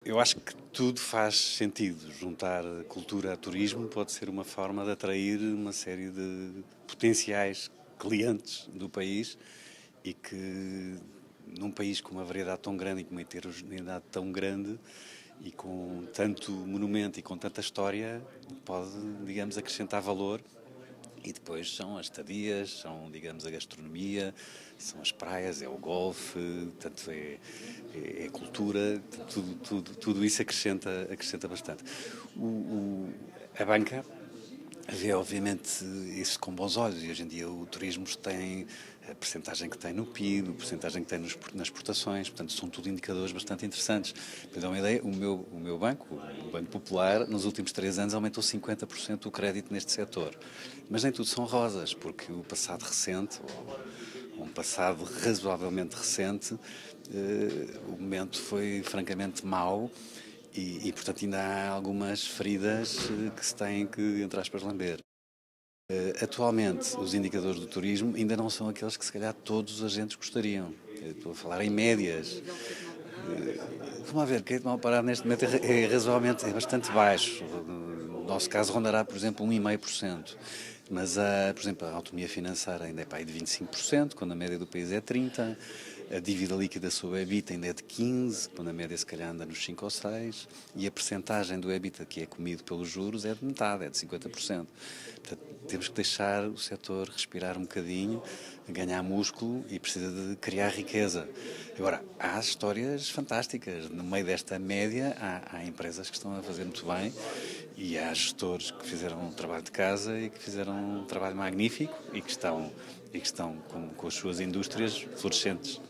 Eu acho que tudo faz sentido. Juntar cultura a turismo pode ser uma forma de atrair uma série de potenciais clientes do país e que, num país com uma variedade tão grande e com uma heterogeneidade tão grande e com tanto monumento e com tanta história, pode, digamos, acrescentar valor. E depois são as estadias, são, digamos, a gastronomia, são as praias, é o golfe, tanto é cultura, tudo isso acrescenta bastante. A banca vê, obviamente, isso com bons olhos e hoje em dia o turismo tem a percentagem que tem no PIB, a percentagem que tem nas exportações, portanto são tudo indicadores bastante interessantes. Para dar uma ideia, o meu banco, o Banco Popular, nos últimos 3 anos aumentou 50% o crédito neste setor. Mas nem tudo são rosas, porque o passado recente, ou um passado razoavelmente recente, o momento foi francamente mau portanto, ainda há algumas feridas que se têm que, entre aspas, lamber. Atualmente, os indicadores do turismo ainda não são aqueles que, se calhar, todos os agentes gostariam. Estou a falar em médias. Vamos ver, quem mal parar neste momento é razoavelmente, é bastante baixo. No nosso caso, rondará, por exemplo, 1,5%. Mas, por exemplo, a autonomia financeira ainda é para aí de 25%, quando a média do país é 30%. A dívida líquida sobre o EBITDA ainda é de 15%, quando a média se calhar anda nos 5 ou 6%. E a percentagem do EBITDA que é comido pelos juros é de metade, é de 50%. Portanto, temos que deixar o setor respirar um bocadinho, ganhar músculo e precisa de criar riqueza. Agora, há histórias fantásticas. No meio desta média, há empresas que estão a fazer muito bem e há gestores que fizeram um trabalho de casa e que fizeram um trabalho magnífico e que estão com as suas indústrias florescentes.